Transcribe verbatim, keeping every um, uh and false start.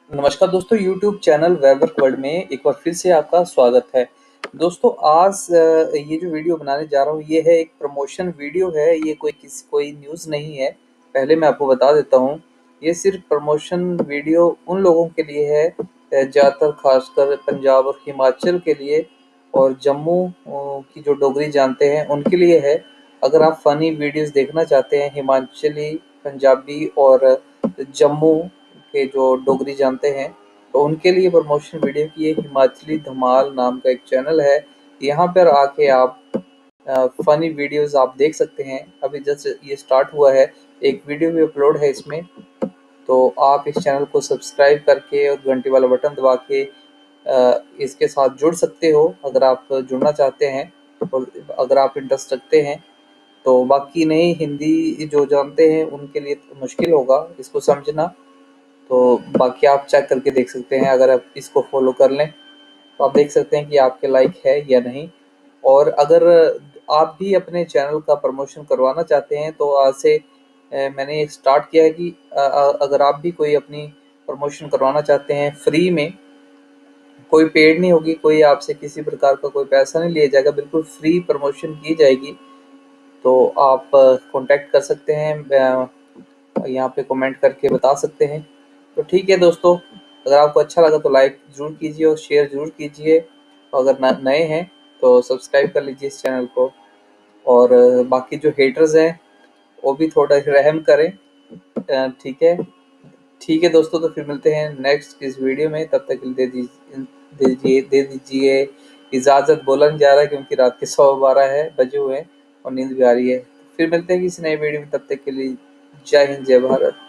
नमस्कार दोस्तों, YouTube channel webwork world में एक बार फिर से आपका स्वागत है। दोस्तों आज अ, ये जो वीडियो बनाने जा रहा हूँ ये है एक प्रमोशन वीडियो है। ये कोई किस कोई न्यूज़ नहीं है। पहले मैं आपको बता देता हूँ, ये सिर्फ प्रमोशन वीडियो उन लोगों के लिए है, अ, ज़्यादातर खासकर पंजाब और हिमाचल के लिए और जम्मू अ, की जो डोगरी जानते हैं उनके लिए है। अगर आप फ़नी वीडियोज़ देखना चाहते हैं हिमाचली, पंजाबी और जम्मू के जो डोगरी जानते हैं तो उनके लिए प्रमोशन वीडियो की एक हिमाचली धमाल नाम का एक चैनल है। यहाँ पर आके आप फनी वीडियोस आप देख सकते हैं। अभी जस्ट ये स्टार्ट हुआ है, एक वीडियो भी अपलोड है इसमें, तो आप इस चैनल को सब्सक्राइब करके और घंटी वाला बटन दबा के अ, इसके साथ जुड़ सकते हो अगर आप जुड़ना चाहते हैं और अगर आप इंटरेस्ट रखते हैं। तो बाकी नहीं, हिंदी जो जानते हैं उनके लिए तो मुश्किल होगा इसको समझना। तो बाकी आप चेक करके देख सकते हैं, अगर आप इसको फॉलो कर लें तो आप देख सकते हैं कि आपके लाइक है या नहीं। और अगर आप भी अपने चैनल का प्रमोशन करवाना चाहते हैं तो आज से अ, मैंने स्टार्ट किया है कि अ, अ, अगर आप भी कोई अपनी प्रमोशन करवाना चाहते हैं फ्री में, कोई पेड नहीं होगी, कोई आपसे किसी प्रकार का कोई पैसा नहीं लिया जाएगा, बिल्कुल फ्री प्रमोशन की जाएगी। तो आप कांटेक्ट कर सकते हैं, यहाँ पे कमेंट करके बता सकते हैं। तो ठीक है दोस्तों, अगर आपको अच्छा लगा तो लाइक ज़रूर कीजिए और शेयर ज़रूर कीजिए। और अगर नए हैं तो सब्सक्राइब कर लीजिए इस चैनल को। और बाकी जो हेटर्स हैं वो भी थोड़ा रहम करें। अ, ठीक है ठीक है दोस्तों, तो फिर मिलते हैं नेक्स्ट इस वीडियो में। तब तक के लिए दे दीजिए दे दीजिए दे दीजिए इजाज़त। बोला नहीं जा रहा है क्योंकि रात के सवा बारह है बजे हुए हैं और नींद भी आ रही है। फिर मिलते हैं किसी नए वीडियो में, तब तक के लिए जय हिंद जय भारत।